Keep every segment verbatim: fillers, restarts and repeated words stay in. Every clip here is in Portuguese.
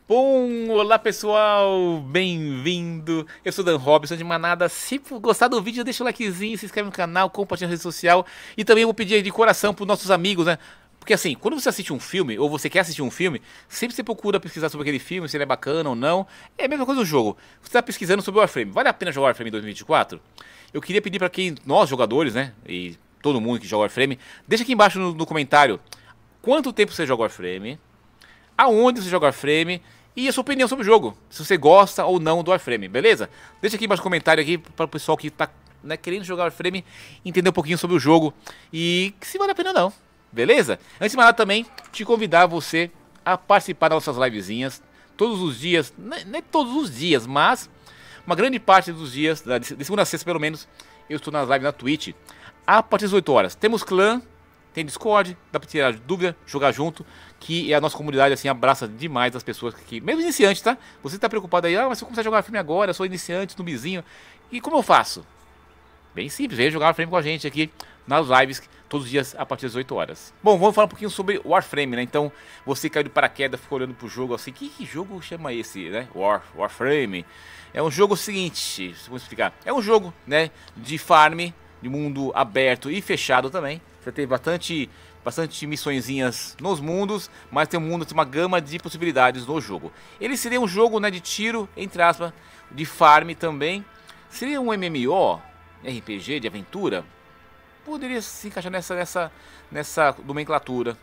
Bom, olá pessoal, bem-vindo. Eu sou Dan Robson de Manada. Se gostar do vídeo, deixa o likezinho, se inscreve no canal, compartilha na rede social. E também eu vou pedir de coração para os nossos amigos, né? Porque assim, quando você assiste um filme, ou você quer assistir um filme, sempre você procura pesquisar sobre aquele filme, se ele é bacana ou não. É a mesma coisa do jogo. Você está pesquisando sobre o Warframe. Vale a pena jogar Warframe em dois mil e vinte e quatro? Eu queria pedir para quem, nós jogadores, né? E todo mundo que joga Warframe, deixa aqui embaixo no, no comentário quanto tempo você joga Warframe, aonde você joga Warframe e a sua opinião sobre o jogo, se você gosta ou não do Warframe, beleza? Deixa aqui embaixo no comentário aqui para o pessoal que está, né, querendo jogar Warframe entender um pouquinho sobre o jogo e se vale a pena ou não, beleza? Antes de mais nada também, te convidar você a participar das nossas livezinhas todos os dias, não é todos os dias, mas uma grande parte dos dias, de segunda a sexta pelo menos, eu estou nas lives na Twitch, a partir das oito horas. Temos clã, tem Discord, dá pra tirar dúvida, jogar junto, que a nossa comunidade assim abraça demais as pessoas que, mesmo iniciantes, tá? Você tá preocupado aí, ah, mas se eu começar a jogar Warframe agora, eu sou iniciante, nubizinho, e como eu faço? Bem simples, vem jogar Warframe com a gente aqui nas lives, todos os dias a partir das oito horas. Bom, vamos falar um pouquinho sobre Warframe, né? Então, você caiu de paraquedas, ficou olhando pro jogo assim, que, que jogo chama esse, né? War, Warframe. É um jogo seguinte, vou explicar, é um jogo, né, de farm, de mundo aberto e fechado também. Você tem bastante, bastante missõezinhas nos mundos, mas tem um mundo, tem uma gama de possibilidades no jogo. Ele seria um jogo, né, de tiro, entre aspas, de farm também. Seria um M M O, R P G, de aventura? Poderia se encaixar nessa, nessa, nessa nomenclatura.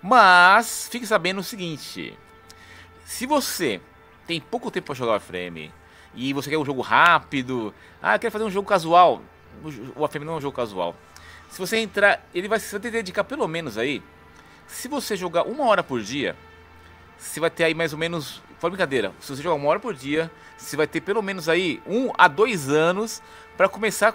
Mas fique sabendo o seguinte: se você tem pouco tempo para jogar Warframe e você quer um jogo rápido, ah, eu quero fazer um jogo casual. O Warframe não é um jogo casual. Se você entrar, ele vai, você vai ter que dedicar pelo menos aí. Se você jogar uma hora por dia, você vai ter aí mais ou menos, fora brincadeira, se você jogar uma hora por dia, você vai ter pelo menos aí um a dois anos para começar a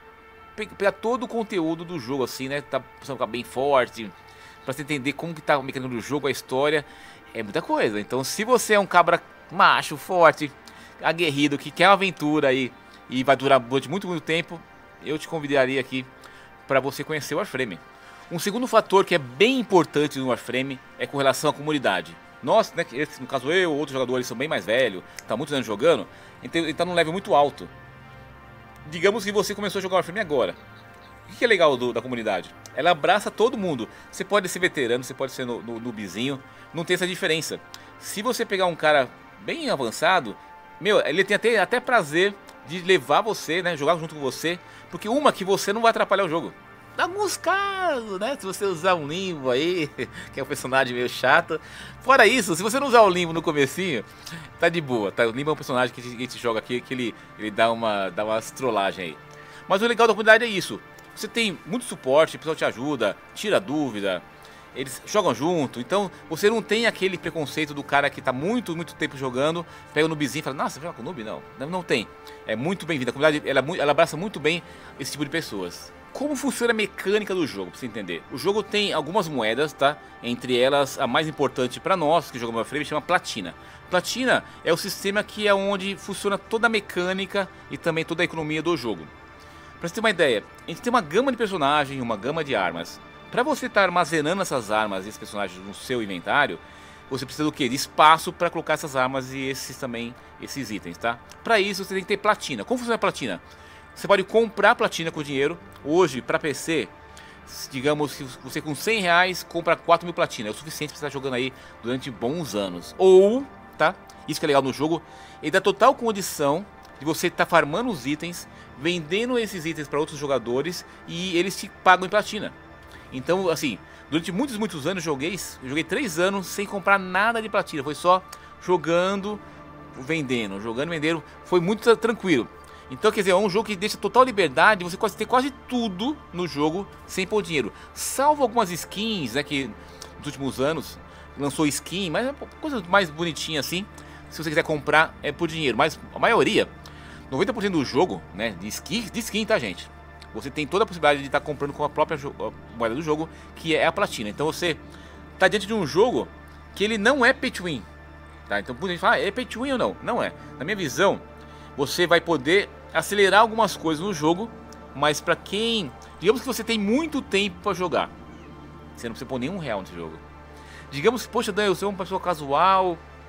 pegar todo o conteúdo do jogo, assim, né? Tá precisando ficar bem forte, para você entender como que tá o mecanismo do jogo, a história, é muita coisa. Então, se você é um cabra macho, forte, aguerrido, que quer uma aventura aí e vai durar durante muito, muito tempo, eu te convidaria aqui para você conhecer o Warframe. Um segundo fator que é bem importante no Warframe é com relação à comunidade. Nós, né, no caso eu ou outros jogadores são bem mais velhos, tá muitos anos jogando, então ele tá num level muito alto. Digamos que você começou a jogar Warframe agora. O que é legal do, da comunidade? Ela abraça todo mundo. Você pode ser veterano, você pode ser no, no, noobzinho, não tem essa diferença. Se você pegar um cara bem avançado, meu, ele tem até, até prazer de levar você, né, jogar junto com você, porque uma que você não vai atrapalhar o jogo. Em alguns casos, né, se você usar um limbo aí, que é um personagem meio chato. Fora isso, se você não usar o limbo no comecinho, tá de boa, tá? O limbo é um personagem que a gente joga aqui, que ele, ele dá uma dá umas trollagem aí. Mas o legal da comunidade é isso. Você tem muito suporte, o pessoal te ajuda, tira dúvida, eles jogam junto, então você não tem aquele preconceito do cara que tá muito, muito tempo jogando, pega o noobzinho e fala, nossa, você joga com noob? Não, não, não tem. É muito bem-vindo, a comunidade ela, ela abraça muito bem esse tipo de pessoas. Como funciona a mecânica do jogo, pra você entender? O jogo tem algumas moedas, tá? Entre elas, a mais importante pra nós, que jogamos Warframe, chama Platina. Platina é o sistema que é onde funciona toda a mecânica e também toda a economia do jogo. Pra você ter uma ideia, a gente tem uma gama de personagens, uma gama de armas. Para você estar armazenando essas armas e esses personagens no seu inventário, você precisa do quê? De espaço para colocar essas armas e esses também, esses itens, tá? Para isso você tem que ter platina. Como funciona a platina? Você pode comprar platina com dinheiro. Hoje, para P C, digamos que você com cem reais compra quatro mil platina. É o suficiente para estar jogando aí durante bons anos. Ou, tá? Isso que é legal no jogo, ele dá total condição de você estar farmando os itens, vendendo esses itens para outros jogadores e eles te pagam em platina. Então, assim, durante muitos, muitos anos eu joguei, eu joguei três anos sem comprar nada de platina. Foi só jogando, vendendo, jogando, vendendo. Foi muito tranquilo. Então, quer dizer, é um jogo que deixa total liberdade. Você pode ter quase tudo no jogo sem pôr dinheiro. Salvo algumas skins, né, que nos últimos anos lançou skin, mas é coisa mais bonitinha assim. Se você quiser comprar, é por dinheiro. Mas a maioria, noventa por cento do jogo, né, de skin, de skin, tá, gente? Você tem toda a possibilidade de estar comprando com a própria moeda do jogo, que é a platina. Então você está diante de um jogo que ele não é pay to win, tá? Então muita gente fala, ah, é pay to win ou não? Não é. Na minha visão, você vai poder acelerar algumas coisas no jogo, mas para quem, digamos que você tem muito tempo para jogar, você não precisa pôr nenhum real nesse jogo. Digamos que, poxa, Dan, eu sou uma pessoa casual,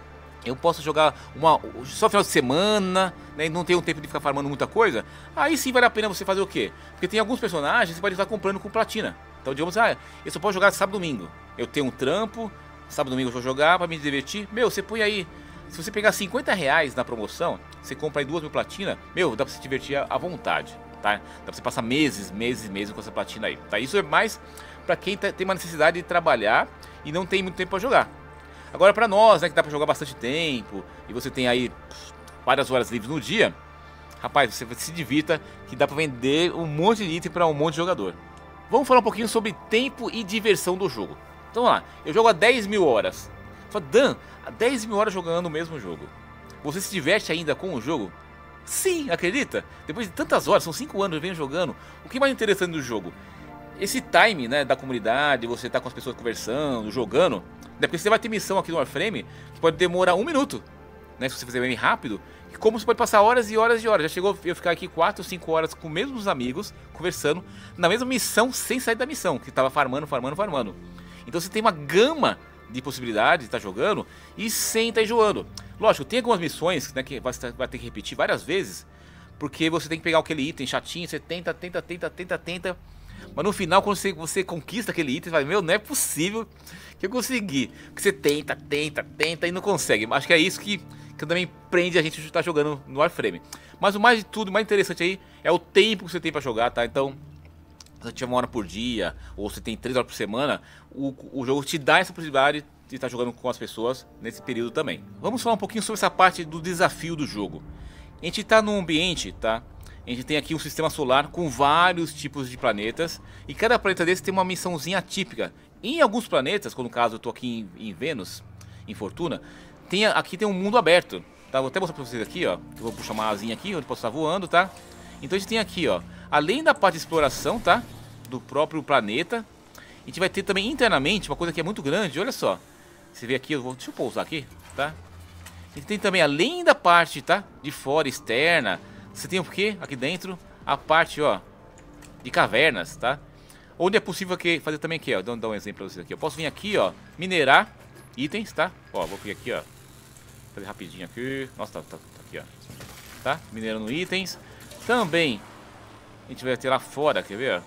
eu posso jogar uma, só final de semana, né, não tenho tempo de ficar farmando muita coisa, aí sim vale a pena você fazer o quê? Porque tem alguns personagens que você pode estar comprando com platina. Então digamos, ah, eu só posso jogar sábado e domingo. Eu tenho um trampo, sábado e domingo eu vou jogar pra me divertir. Meu, você põe aí, se você pegar cinquenta reais na promoção, você compra aí duas mil platina, meu, dá pra se divertir à vontade, tá? Dá pra você passar meses, meses, meses com essa platina aí, tá? Isso é mais pra quem tem uma necessidade de trabalhar e não tem muito tempo pra jogar. Agora pra nós, né, que dá pra jogar bastante tempo e você tem aí várias horas livres no dia, rapaz, você se divirta que dá pra vender um monte de item pra um monte de jogador. Vamos falar um pouquinho sobre tempo e diversão do jogo. Então vamos lá, eu jogo há dez mil horas. Fala, Dan, há dez mil horas jogando o mesmo jogo. Você se diverte ainda com o jogo? Sim, acredita? Depois de tantas horas, são cinco anos eu venho jogando. O que mais interessante do jogo? Esse time, né, da comunidade, você tá com as pessoas conversando, jogando. Né, porque você vai ter missão aqui no Warframe que pode demorar um minuto, né, se você fizer bem rápido. E como você pode passar horas e horas e horas. Já chegou eu ficar aqui quatro, cinco horas com os mesmos amigos, conversando, na mesma missão, sem sair da missão, que tava farmando, farmando, farmando. Então você tem uma gama de possibilidades de estar jogando e sem estar enjoando. Lógico, tem algumas missões, né, que você vai ter que repetir várias vezes, porque você tem que pegar aquele item chatinho, você tenta, tenta, tenta, tenta, tenta. Mas no final, quando você, você conquista aquele item, você fala, meu, não é possível que eu consegui. Porque você tenta, tenta, tenta e não consegue. Acho que é isso que, que também prende a gente estar jogando no Warframe. Mas o mais de tudo, o mais interessante aí, é o tempo que você tem pra jogar, tá? Então, se você tiver uma hora por dia, ou você tem três horas por semana, o, o jogo te dá essa possibilidade de estar jogando com as pessoas nesse período também. Vamos falar um pouquinho sobre essa parte do desafio do jogo. A gente tá num ambiente, tá? A gente tem aqui um sistema solar com vários tipos de planetas. E cada planeta desse tem uma missãozinha atípica. Em alguns planetas, como no caso eu tô aqui em, em Vênus, em Fortuna, tem, aqui tem um mundo aberto, tá? Vou até mostrar pra vocês aqui, ó. Eu vou puxar uma asinha aqui, onde posso estar voando, tá? Então a gente tem aqui, ó, além da parte de exploração, tá? Do próprio planeta, a gente vai ter também internamente uma coisa que é muito grande, olha só. Você vê aqui, eu vou, deixa eu pousar aqui, tá? A gente tem também, além da parte, tá? De fora, externa, você tem o que aqui dentro? A parte, ó, de cavernas, tá? Onde é possível que fazer também aqui, ó. Vou dar um exemplo pra vocês aqui. Eu posso vir aqui, ó, minerar itens, tá? Ó, vou vir aqui, ó. Fazer rapidinho aqui. Nossa, tá, tá, tá aqui, ó. Tá? Minerando itens. Também a gente vai ter lá fora, quer ver, ó?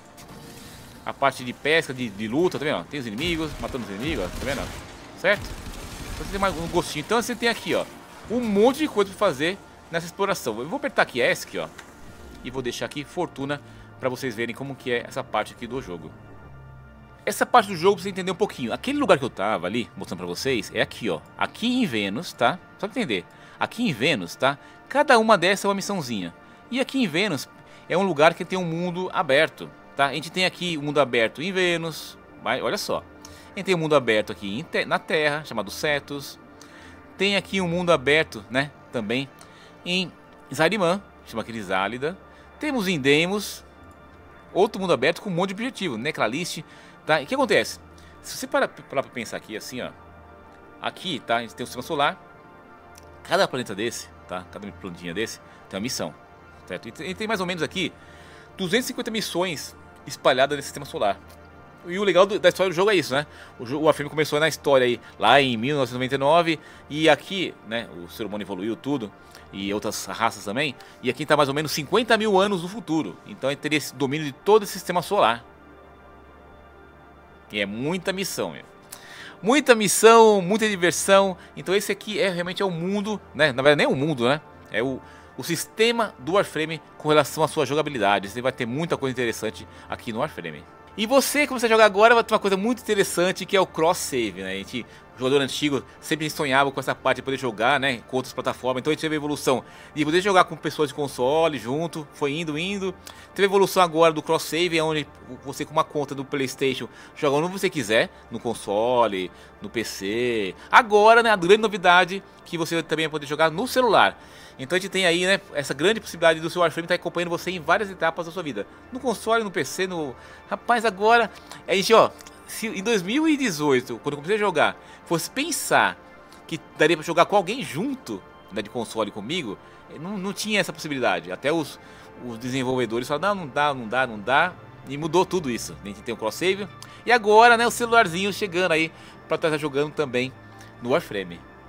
A parte de pesca, de, de luta, tá vendo? Ó? Tem os inimigos, matando os inimigos, ó. Tá vendo? Certo? Então você tem mais um gostinho. Então você tem aqui, ó, um monte de coisa pra fazer nessa exploração. Eu vou apertar aqui ESC, ó, e vou deixar aqui Fortuna pra vocês verem como que é essa parte aqui do jogo. Essa parte do jogo pra você entender um pouquinho. Aquele lugar que eu tava ali, mostrando pra vocês, é aqui, ó. Aqui em Vênus, tá? Só pra entender. Aqui em Vênus, tá? Cada uma dessas é uma missãozinha. E aqui em Vênus é um lugar que tem um mundo aberto, tá? A gente tem aqui o um mundo aberto em Vênus, mas olha só. A gente tem um mundo aberto aqui na Terra, chamado Cetus. Tem aqui um mundo aberto, né, também em Zariman, chama Crisálida. Temos em Deimos, outro mundo aberto com um monte de objetivo, Necraliste, tá? E o que acontece? Se você parar para pensar aqui assim, ó, aqui, tá? A gente tem o sistema solar. Cada planeta desse, tá? Cada planetinha desse tem uma missão, certo? E tem mais ou menos aqui duzentas e cinquenta missões espalhadas nesse sistema solar. E o legal do, da história do jogo é isso, né? O, jogo, o Warframe começou na história aí, lá em mil novecentos e noventa e nove, e aqui, né, o ser humano evoluiu tudo, e outras raças também, e aqui está mais ou menos cinquenta mil anos no futuro. Então ele teria esse domínio de todo esse sistema solar. E é muita missão, meu. Muita missão, muita diversão. Então esse aqui é realmente é o mundo, né? Na verdade nem é o mundo, né? É o, o sistema do Warframe com relação à sua jogabilidade. Você vai ter muita coisa interessante aqui no Warframe. E você, que você vai jogar agora, vai ter uma coisa muito interessante que é o cross-save, né? A gente, o jogador antigo, sempre sonhava com essa parte de poder jogar, né, com outras plataformas. Então a gente teve a evolução de poder jogar com pessoas de console junto, foi indo, indo. Teve a evolução agora do cross-save, onde você com uma conta do PlayStation joga onde você quiser, no console, no P C. Agora, né, a grande novidade que você também vai poder jogar no celular. Então a gente tem aí, né, essa grande possibilidade do seu Warframe estar acompanhando você em várias etapas da sua vida. No console, no P C, no... Rapaz, agora... A gente, ó, se em dois mil e dezoito, quando eu comecei a jogar, fosse pensar que daria pra jogar com alguém junto, né, de console comigo, não, não tinha essa possibilidade. Até os, os desenvolvedores falaram, não, não dá, não dá, não dá. E mudou tudo isso. A gente tem o cross-save. E agora, né, o celularzinho chegando aí pra estar jogando também no Warframe.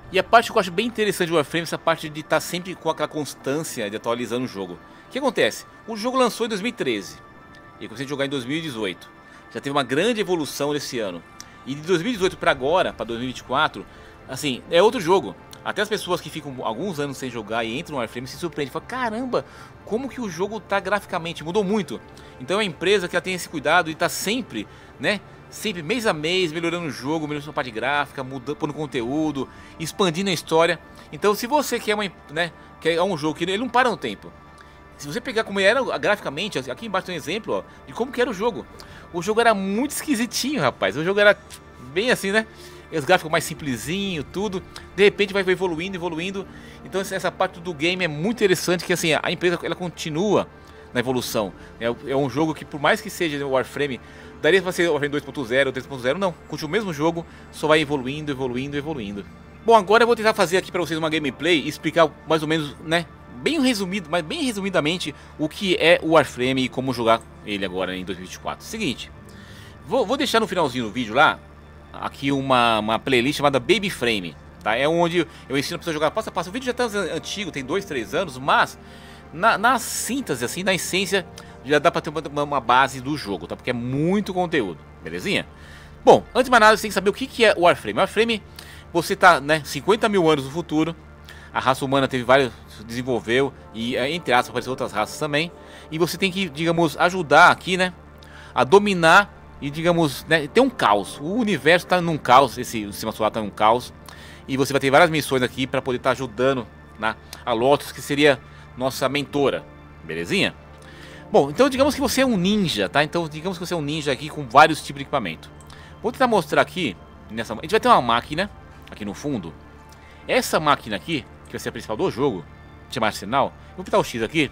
E a parte que eu acho bem interessante do Warframe é essa parte de estar sempre com aquela constância de atualizando o jogo. O que acontece? O jogo lançou em dois mil e treze e eu comecei a jogar em dois mil e dezoito. Já teve uma grande evolução nesse ano. E de dois mil e dezoito para agora, para dois mil e vinte e quatro, assim, é outro jogo. Até as pessoas que ficam alguns anos sem jogar e entram no Warframe se surpreendem. Falam, caramba, como que o jogo tá graficamente? Mudou muito. Então é uma empresa que ela tem esse cuidado e tá sempre, né? Sempre mês a mês melhorando o jogo, melhorando a parte gráfica, mudando, pondo conteúdo, expandindo a história. Então se você quer, uma, né, quer um jogo que ele não para no tempo. Se você pegar como era graficamente, aqui embaixo tem um exemplo, ó, de como que era o jogo. O jogo era muito esquisitinho, rapaz. O jogo era bem assim, né? Os gráficos mais simplesinho, tudo. De repente vai evoluindo, evoluindo. Então essa parte do game é muito interessante, que assim, a empresa ela continua na evolução. É um jogo que, por mais que seja o Warframe, daria para ser o Warframe dois ponto zero, três ponto zero, não. Continua o mesmo jogo, só vai evoluindo, evoluindo, evoluindo. Bom, agora eu vou tentar fazer aqui para vocês uma gameplay e explicar mais ou menos, né, bem resumido, mas bem resumidamente, o que é o Warframe e como jogar ele agora em dois mil e vinte e quatro. Seguinte, vou, vou deixar no finalzinho do vídeo lá, aqui uma, uma playlist chamada Baby Frame, tá? É onde eu ensino a pessoa a jogar passo a passo. O vídeo já está antigo, tem dois, três anos, mas na, na síntese, assim, na essência, já dá para ter uma, uma base do jogo, tá? Porque é muito conteúdo, belezinha? Bom, antes de mais nada, você tem que saber o que, que é o Warframe. O Warframe, você tá, né, cinquenta mil anos no futuro, a raça humana teve vários, desenvolveu, e entre aspas apareceram outras raças também, e você tem que, digamos, ajudar aqui, né, a dominar e, digamos, né, ter um caos. O universo está num caos, esse o sistema solar está num caos, e você vai ter várias missões aqui para poder estar tá ajudando, né, a Lotus, que seria nossa mentora, belezinha? Bom, então digamos que você é um ninja, tá? Então digamos que você é um ninja aqui com vários tipos de equipamento. Vou tentar mostrar aqui, nessa, a gente vai ter uma máquina aqui no fundo. Essa máquina aqui, que vai ser a principal do jogo, chama Arsenal. Vou apertar o X aqui.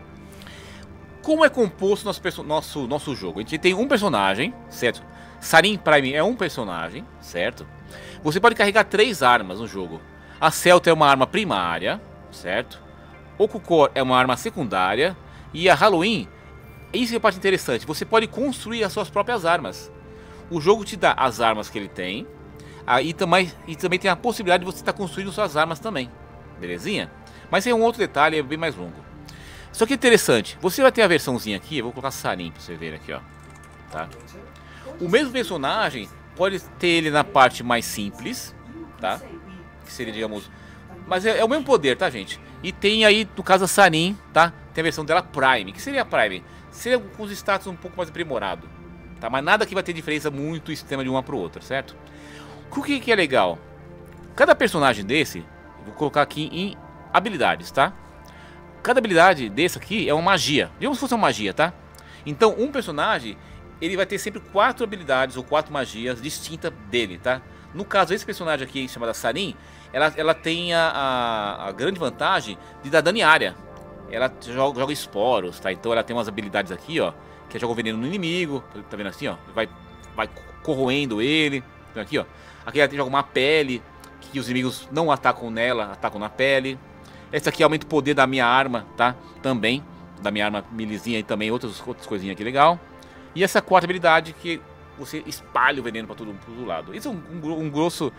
Como é composto nosso, nosso, nosso jogo? A gente tem um personagem, certo? Sarin Prime é um personagem, certo? Você pode carregar três armas no jogo. A Celta é uma arma primária, certo? O Kukor é uma arma secundária. E a Halloween, isso é a parte interessante, você pode construir as suas próprias armas. O jogo te dá as armas que ele tem, aí também, e também tem a possibilidade de você estar construindo suas armas também, belezinha? Mas é um outro detalhe, é bem mais longo. Só que é interessante, você vai ter a versãozinha aqui, eu vou colocar Sarin para você ver aqui, ó. Tá? O mesmo personagem, pode ter ele na parte mais simples, tá? Que seria, digamos... Mas é, é o mesmo poder, tá, gente? E tem aí, no caso, a Sarin, tá? Tem a versão dela Prime. Que seria a Prime? Seria com os status um pouco mais aprimorado, tá? Mas nada que vai ter diferença muito extrema de uma para o outro, certo? O que, que é legal? Cada personagem desse, vou colocar aqui em habilidades, tá? Cada habilidade desse aqui é uma magia. Digamos que fosse uma magia, tá? Então, um personagem, ele vai ter sempre quatro habilidades ou quatro magias distintas dele, tá? No caso, esse personagem aqui, chamado Sarin, ela, ela tem a, a, a grande vantagem de dar dano em área. Ela joga, joga esporos, tá? Então ela tem umas habilidades aqui, ó, que joga o veneno no inimigo, tá vendo assim, ó? Vai, vai corroendo ele, tá aqui, ó. Aqui ela joga uma pele, que os inimigos não atacam nela, atacam na pele. Essa aqui aumenta o poder da minha arma, tá? Também, da minha arma milizinha e também outras, outras coisinhas aqui legal. E essa quarta habilidade que você espalha o veneno para todo, todo lado. Isso é um, um, um grosso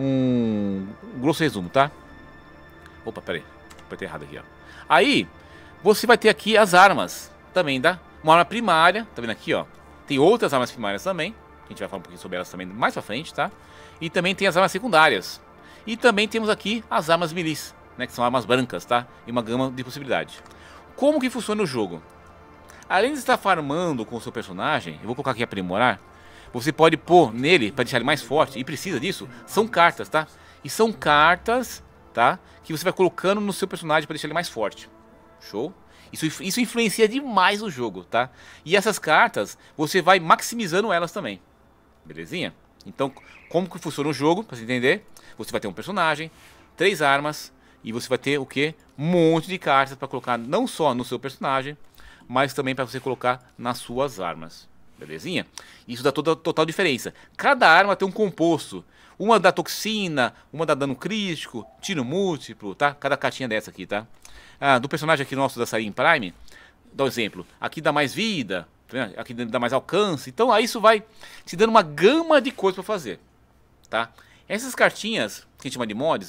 um, um grosso resumo, tá? Opa, peraí, apertei errado aqui, ó. Aí, você vai ter aqui as armas também, tá? Uma arma primária, tá vendo aqui, ó? Tem outras armas primárias também, a gente vai falar um pouquinho sobre elas também mais pra frente, tá? E também tem as armas secundárias. E também temos aqui as armas milis, né? Que são armas brancas, tá? E uma gama de possibilidades. Como que funciona o jogo? Além de estar farmando com o seu personagem, eu vou colocar aqui aprimorar. Você pode pôr nele, para deixar ele mais forte, e precisa disso, são cartas, tá? E são cartas, tá? Que você vai colocando no seu personagem para deixar ele mais forte. Show? Isso, isso influencia demais o jogo, tá? E essas cartas, você vai maximizando elas também. Belezinha? Então, como que funciona o jogo, para você entender? Você vai ter um personagem, três armas, e você vai ter o quê? Um monte de cartas para colocar não só no seu personagem, mas também para você colocar nas suas armas. Belezinha? Isso dá toda total diferença. Cada arma tem um composto. Uma dá toxina, uma dá dano crítico, tiro múltiplo, tá? Cada cartinha dessa aqui, tá? Ah, do personagem aqui nosso da Sarin Prime, dá um exemplo. Aqui dá mais vida, tá? Aqui dá mais alcance. Então aí isso vai te dando uma gama de coisas para fazer, tá? Essas cartinhas, que a gente chama de mods,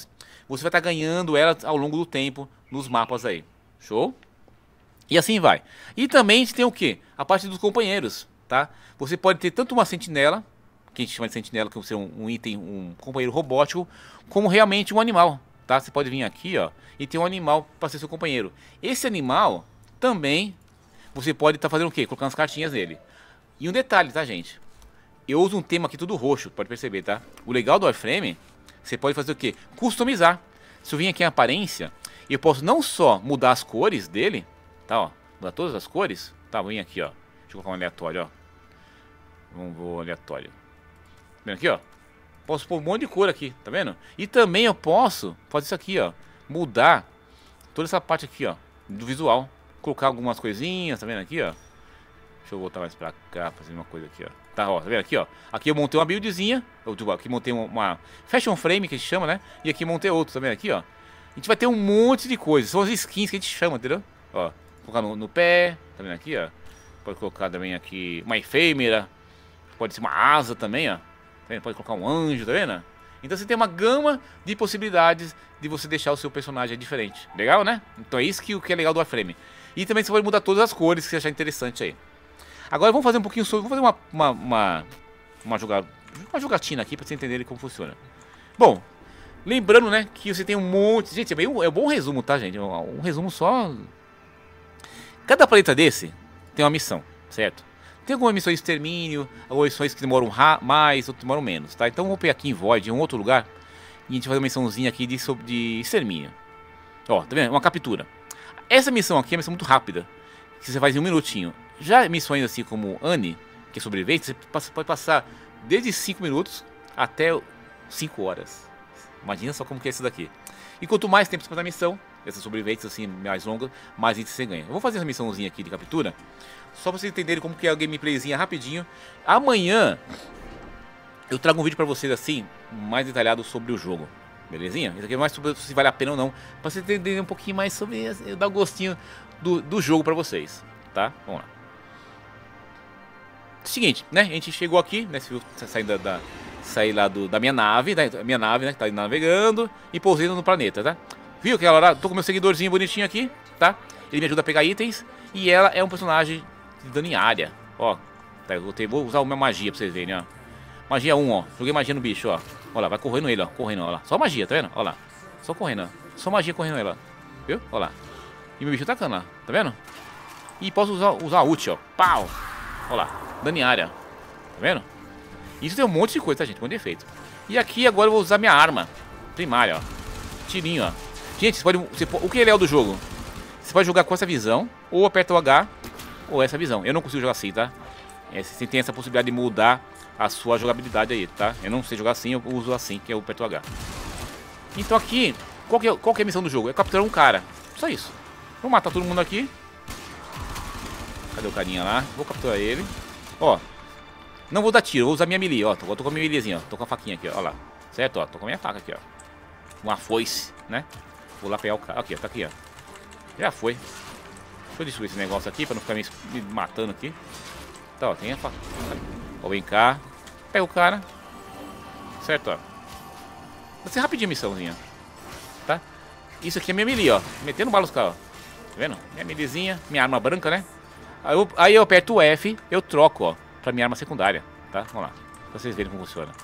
você vai estar ganhando ela ao longo do tempo nos mapas aí. Show? E assim vai. E também a gente tem o que? A parte dos companheiros, tá? Você pode ter tanto uma sentinela, que a gente chama de sentinela, que é um, um item, um companheiro robótico, como realmente um animal, tá? Você pode vir aqui, ó, e ter um animal para ser seu companheiro. Esse animal também você pode estar fazendo o quê? Colocando as cartinhas nele. E um detalhe, tá, gente? Eu uso um tema aqui tudo roxo, pode perceber, tá? O legal do Warframe, você pode fazer o quê? Customizar. Se eu vim aqui em aparência, eu posso não só mudar as cores dele, tá, ó, mudar todas as cores, tá, vem aqui, ó, deixa eu colocar um aleatório, ó, vamos ver aleatório, tá vendo aqui, ó, posso pôr um monte de cor aqui, tá vendo? E também eu posso fazer isso aqui, ó, mudar toda essa parte aqui, ó, do visual, colocar algumas coisinhas, tá vendo aqui, ó, deixa eu voltar mais pra cá, fazer uma coisa aqui, ó, tá, ó, tá vendo aqui, ó, aqui eu montei uma buildzinha, eu, aqui montei uma fashion frame, que a gente chama, né, e aqui montei outro, tá vendo aqui, ó, a gente vai ter um monte de coisas, são as skins que a gente chama, entendeu? Ó, colocar no, no pé, tá vendo aqui, ó? Pode colocar também aqui uma efêmera, pode ser uma asa também, ó. Tá vendo? Pode colocar um anjo, tá vendo? Então você tem uma gama de possibilidades de você deixar o seu personagem diferente. Legal, né? Então é isso que, que é legal do Warframe. E também você pode mudar todas as cores que você achar interessante aí. Agora vamos fazer um pouquinho sobre... Vamos fazer uma, uma, uma, uma, joga, uma jogatina aqui pra vocês entenderem como funciona. Bom... Lembrando, né, que você tem um monte... Gente, é, bem, é um bom resumo, tá, gente? Um, um resumo só... Cada planeta desse tem uma missão, certo? Tem algumas missões de extermínio, algumas missões que demoram mais, outras demoram menos, tá? Então vamos pegar aqui em Void, em um outro lugar, e a gente vai fazer uma missãozinha aqui de, de extermínio. Ó, tá vendo? Uma captura. Essa missão aqui é uma missão muito rápida, que você faz em um minutinho. Já missões assim como Annie, que é sobrevivente, você pode passar desde cinco minutos até cinco horas. Imagina só como que é isso daqui. E quanto mais tempo você faz a missão, essas sobreviventes assim mais longas, mais itens você ganha. Eu vou fazer essa missãozinha aqui de captura, só pra vocês entenderem como que é a gameplayzinha rapidinho. Amanhã eu trago um vídeo pra vocês assim, mais detalhado sobre o jogo. Belezinha? Isso aqui é mais sobre se vale a pena ou não, pra vocês entenderem um pouquinho mais sobre, eu dar o gostinho do, do jogo pra vocês, tá? Vamos lá. Seguinte, né? A gente chegou aqui, né? Você viu saindo da... da sair lá do, da minha nave, da minha nave, né, que tá navegando, e pousei no planeta, tá? Viu aquela hora? Tô com meu seguidorzinho bonitinho aqui, tá? Ele me ajuda a pegar itens, e ela é um personagem de dano em área, ó. Tá, eu vou, ter, vou usar uma magia pra vocês verem, ó. Magia um, ó. Joguei magia no bicho, ó. Olha lá, vai correndo ele, ó. Correndo, ó lá. Só magia, tá vendo? Olha lá. Só correndo, ó. Só magia correndo ele, ó. Viu? Olha lá. E meu bicho atacando lá, tá vendo? E posso usar, usar a ult, ó. Pau! Olha lá. Dano em área. Tá vendo? Isso tem um monte de coisa, tá, gente? Um monte de efeito. E aqui agora eu vou usar minha arma primária, ó. Tirinho, ó. Gente, você pode, você, o que é legal do jogo? Você pode jogar com essa visão, ou aperta o H, ou essa visão. Eu não consigo jogar assim, tá? É, você tem essa possibilidade de mudar a sua jogabilidade aí, tá? Eu não sei jogar assim, eu uso assim, que é o aperto o H. Então aqui, qual que, é, qual que é a missão do jogo? É capturar um cara. Só isso. Vou matar todo mundo aqui. Cadê o carinha lá? Vou capturar ele. Ó. Não vou dar tiro, vou usar minha melee, ó. Tô, tô com a minha meleezinha, ó. Tô com a faquinha aqui, ó. Ó lá. Certo, ó. Tô com a minha faca aqui, ó. Uma foice, né? Vou lá pegar o cara. Aqui, ó. Tá aqui, ó. Já foi. Deixa eu destruir esse negócio aqui pra não ficar me, me matando aqui. Tá, ó. Tem a faca. Ó, vem cá. Pega o cara. Certo, ó. Vai ser rapidinho a missãozinha. Tá? Isso aqui é minha melee, ó. Metendo bala nos caras, ó. Tá vendo? Minha meleezinha. Minha arma branca, né? Aí eu, aí eu aperto o F, eu troco, ó. Pra minha arma secundária, tá? Vamos lá, pra vocês verem como funciona.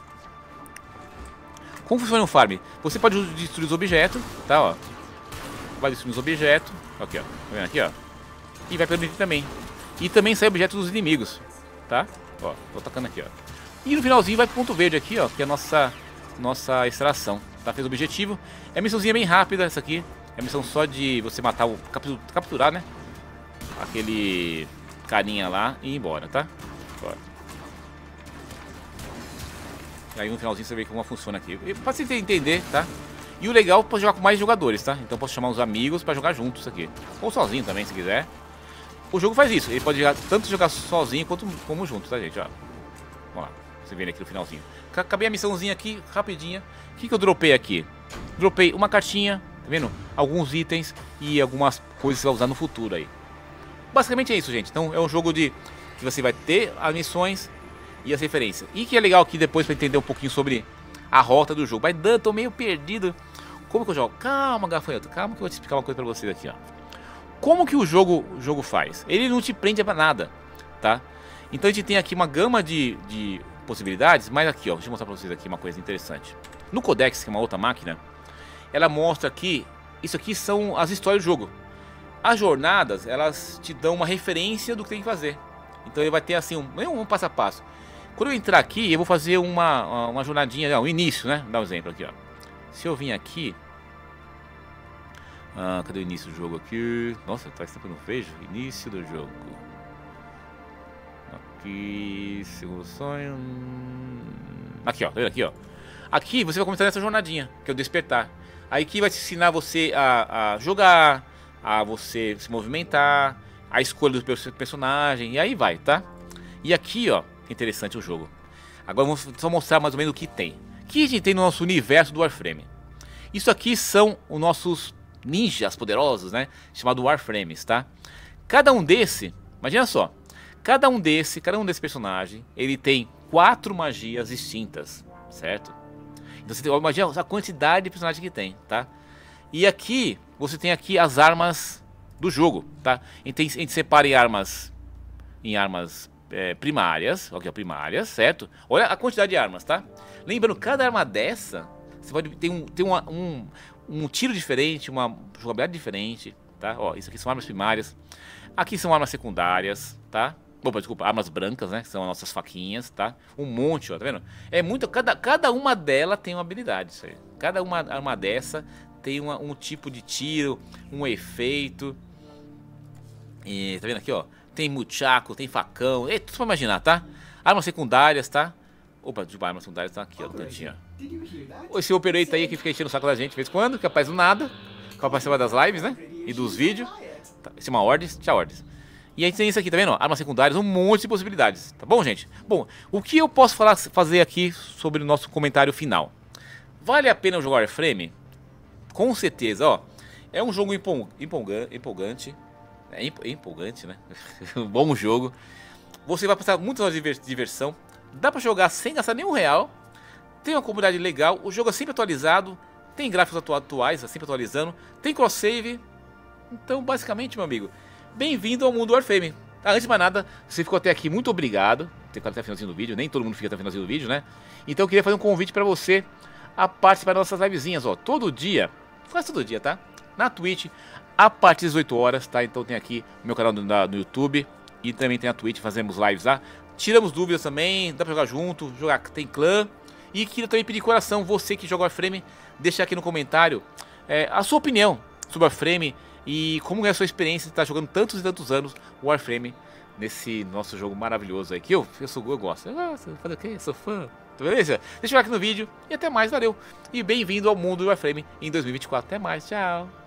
Como funciona o farm? Você pode destruir os objetos, tá, ó. Vai destruir os objetos, aqui, ó. Tá vendo aqui, ó. E vai permitir também. E também sai objetos dos inimigos, tá? Ó, tô tacando aqui, ó. E no finalzinho vai pro ponto verde aqui, ó, que é a nossa, nossa extração, tá? Fez o objetivo. É uma missãozinha bem rápida essa aqui. É uma missão só de você matar o... capturar, né? Aquele carinha lá e ir embora, tá? E aí no finalzinho você vê como funciona aqui. E pra você entender, tá? E o legal é poder jogar com mais jogadores, tá? Então posso chamar os amigos pra jogar juntos aqui. Ou sozinho também, se quiser. O jogo faz isso. Ele pode jogar, tanto jogar sozinho quanto como junto, tá, gente? Ó. Vamos lá. Você vê aqui no finalzinho. Acabei a missãozinha aqui, rapidinha. O que, que eu dropei aqui? Dropei uma cartinha, tá vendo? Alguns itens e algumas coisas que você vai usar no futuro aí. Basicamente é isso, gente. Então é um jogo de... que você vai ter as missões e as referências. E que é legal aqui depois para entender um pouquinho sobre a rota do jogo. Mas Dan, tô meio perdido. Como que eu jogo? Calma, gafanhoto, calma que eu vou te explicar uma coisa pra vocês aqui, ó. Como que o jogo, o jogo faz? Ele não te prende pra nada, tá? Então a gente tem aqui uma gama de, de possibilidades, mas aqui, ó, deixa eu mostrar pra vocês aqui uma coisa interessante. No Codex, que é uma outra máquina, ela mostra aqui, isso aqui são as histórias do jogo. As jornadas, elas te dão uma referência do que tem que fazer. Então ele vai ter assim, um, um passo a passo. Quando eu entrar aqui, eu vou fazer uma, uma jornadinha, não, o início, né? Vou dar um exemplo aqui, ó. Se eu vim aqui... Ah, cadê o início do jogo aqui? Nossa, faz tempo que eu não vejo. Início do jogo. Aqui, segundo sonho... Aqui, ó, tá vendo aqui, ó. Aqui você vai começar nessa jornadinha, que é o despertar. Aí aqui vai te ensinar você a, a jogar, a você se movimentar, a escolha do personagem, e aí vai, tá? E aqui, ó, que interessante o jogo. Agora vamos só mostrar mais ou menos o que tem. O que a gente tem no nosso universo do Warframe? Isso aqui são os nossos ninjas poderosos, né? Chamado Warframes, tá? Cada um desse, imagina só, cada um desse, cada um desse personagem, ele tem quatro magias distintas, certo? Então você tem, imagina a quantidade de personagens que tem, tá? E aqui, você tem aqui as armas do jogo, tá? A gente, a gente separa em armas, em armas é, primárias, aqui ó, primárias, certo? Olha a quantidade de armas, tá? Lembrando, cada arma dessa, você pode ter um, ter uma, um, um tiro diferente, uma jogabilidade diferente, tá? Ó, isso aqui são armas primárias. Aqui são armas secundárias, tá? Opa, desculpa, armas brancas, né? Que são as nossas faquinhas, tá? Um monte, ó, tá vendo? É muito, cada, cada uma delas tem uma habilidade, isso aí. Cada uma arma dessa tem uma, um tipo de tiro, um efeito. E tá vendo aqui, ó? Tem muchaco, tem facão, é tudo pra imaginar, tá? Armas secundárias, tá? Opa, desculpa, armas secundárias tá aqui, ó, no cantinho, ó. Esse operator aí que fica enchendo o saco da gente de vez em quando, que aparece do nada, que participar das lives, né? E dos vídeos. Tá, esse é uma ordens, tchau ordens. E a gente tem isso aqui, tá vendo? Armas secundárias, um monte de possibilidades, tá bom, gente? Bom, o que eu posso falar, fazer aqui sobre o nosso comentário final? Vale a pena jogar Warframe? Com certeza, ó. É um jogo empol empolgante. É empolgante, né? Um bom jogo. Você vai passar muitas horas de diversão. Dá pra jogar sem gastar nenhum real. Tem uma comunidade legal. O jogo é sempre atualizado. Tem gráficos atu atuais, sempre atualizando. Tem cross-save. Então, basicamente, meu amigo, bem-vindo ao mundo do Warframe. Ah, antes de mais nada, você ficou até aqui, muito obrigado. Você ficou até o finalzinho do vídeo, nem todo mundo fica até o finalzinho do vídeo, né? Então eu queria fazer um convite pra você a participar das nossas livezinhas, ó. Todo dia, quase todo dia, tá? Na Twitch, a partir das oito horas, tá? Então tem aqui o meu canal no, na, no YouTube e também tem a Twitch, fazemos lives lá. Tiramos dúvidas também, dá pra jogar junto, jogar, tem clã. E queria também pedir coração, você que joga Warframe, deixa aqui no comentário é, a sua opinião sobre Warframe. E como é a sua experiência de estar jogando tantos e tantos anos o Warframe nesse nosso jogo maravilhoso aí, que eu, eu, sou, eu gosto. Eu gosto, fazer o quê? Eu sou fã. Tá beleza? Deixa eu ver aqui no vídeo e até mais, valeu. E bem-vindo ao mundo do Warframe em dois mil e vinte e quatro. Até mais, tchau.